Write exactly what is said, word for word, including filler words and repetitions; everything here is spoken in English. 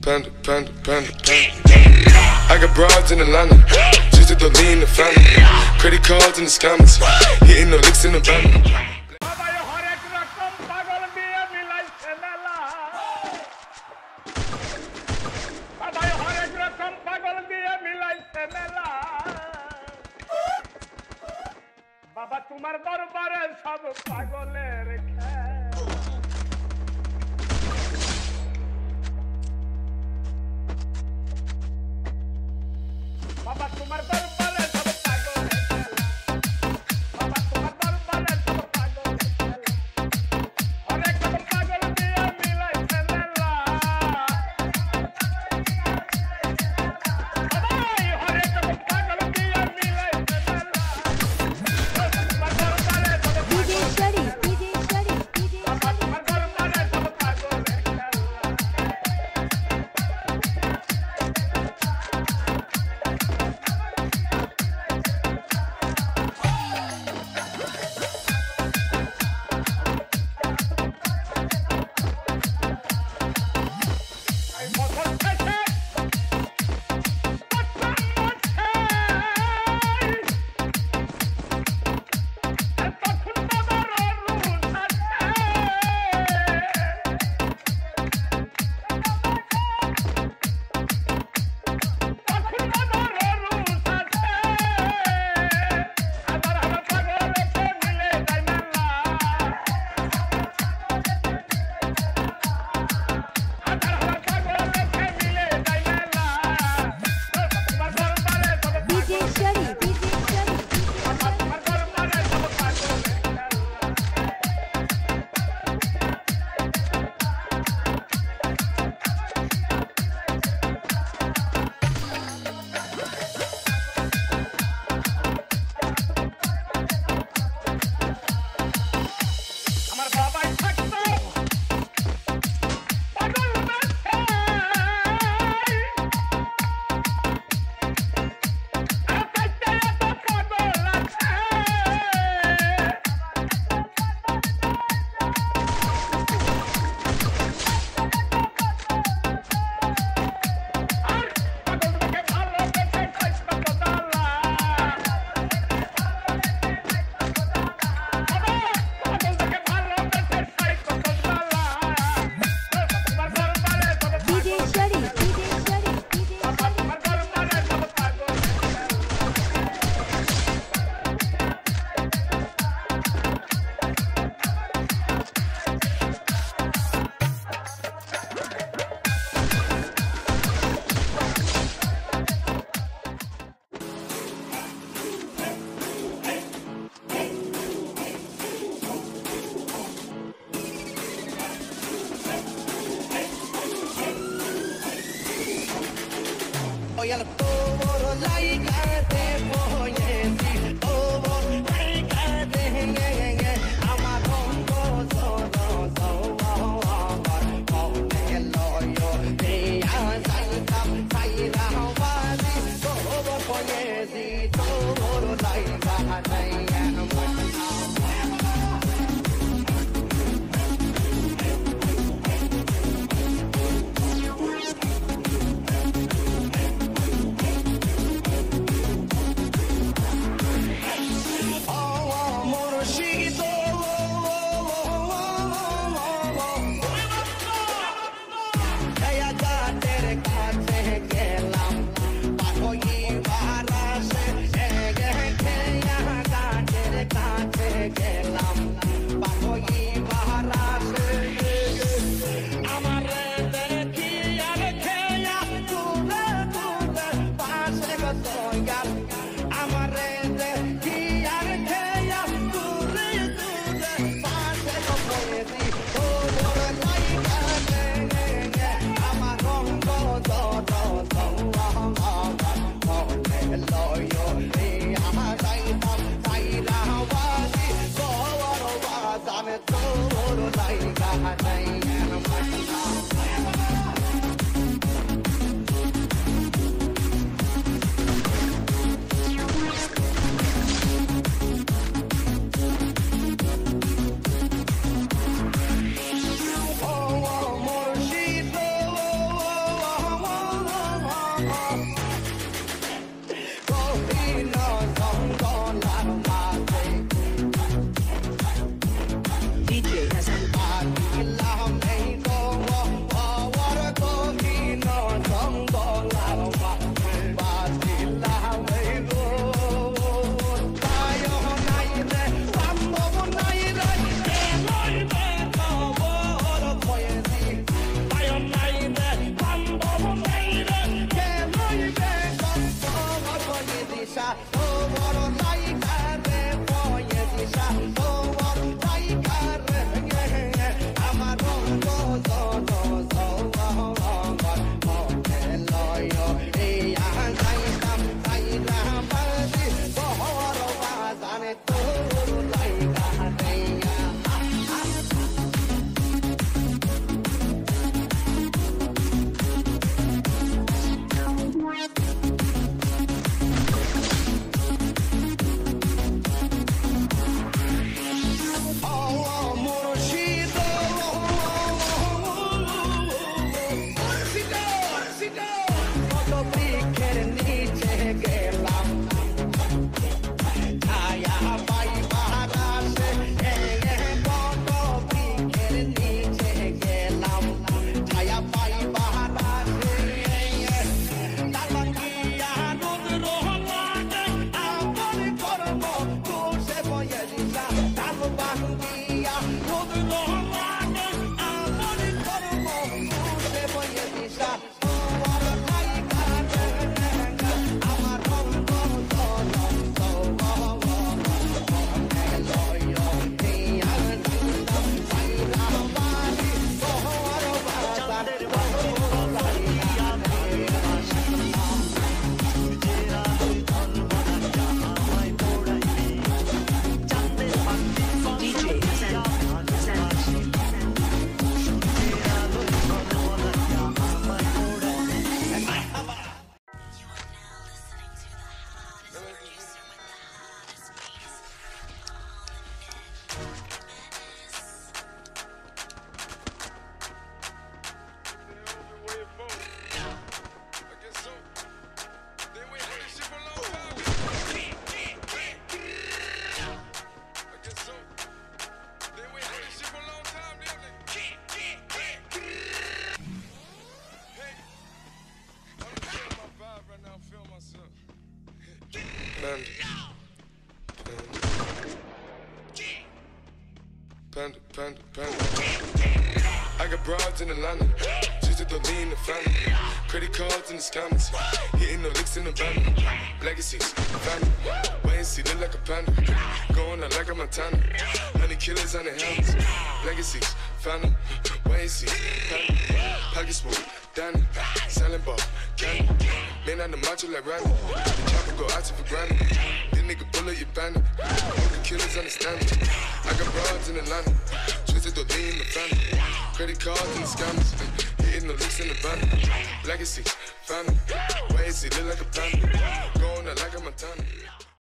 panda, panda, panda, panda. I got broads in Atlanta, just to the lean the family. Credit cards and the scammers, hitting the licks in the van. Baba Tomar Dorbare sab Pagoler Khela. Baba Tomar Dorbare sab Pagoler Khela. Baba Tomar Dorbare sab Pagoler Khela. Are kab pagol diya milai Khela. Bhai hare kab pagol diya milai Khela. Panda, panda, panda. I got broads in Atlanta, just at the lean the family. Credit cards in the scammers, hitting the licks in the van. Legacies, family, wait and see, look like a panda. Going out like a Montana, honey killers on the helmets. Legacies, family, wait and see, family. Pockets full, Danny, selling ball, candy. Man on the macho like Randy, chopper go out to for granted. This nigga bullet, you bandit. The killers understand it. I got broads in Atlanta, twisted the lean in the family. Credit cards and the scammers, hitting the licks in the van. Legacies, family, wait and see, look like a panda. Going out like a Montana.